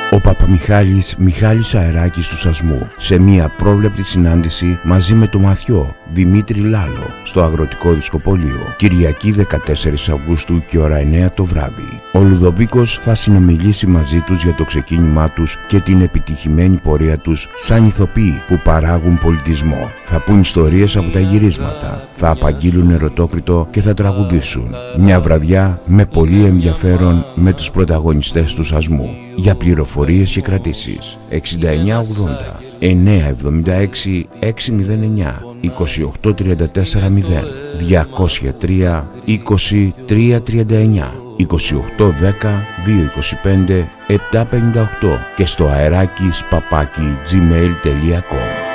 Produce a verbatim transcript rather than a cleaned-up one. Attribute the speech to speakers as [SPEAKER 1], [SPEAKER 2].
[SPEAKER 1] Ο Παπαμιχάλης Μιχάλης Αεράκης του Σασμού σε μια πρόβλεπτη συνάντηση μαζί με τον Μαθιό Δημήτρη Λάλο στο Αγροτικό Δισκοπωλείο, Κυριακή δεκατέσσερις Αυγούστου και ώρα εννέα το βράδυ. Ο Λουδοβίκος θα συνομιλήσει μαζί τους για το ξεκίνημά τους και την επιτυχημένη πορεία τους σαν ηθοποιοί που παράγουν πολιτισμό. Θα πούν ιστορίες από τα γυρίσματα, θα απαγγείλουν ερωτόκριτο και θα τραγουδήσουν. Μια βραδιά με πολύ ενδιαφέρον με τους πρωταγωνιστές του Σασμού. Για πληροφορίες και κρατήσεις εξήντα εννιά ογδόντα εννιακόσια εβδομήντα έξι εξακόσια εννιά είκοσι οκτώ τριάντα τέσσερα μηδέν διακόσια τρία είκοσι τρία τριάντα εννιά είκοσι οκτώ δέκα δύο είκοσι πέντε επτακόσια πενήντα οκτώ και στο αεράκης παπάκι τζιμέιλ τελεία κομ.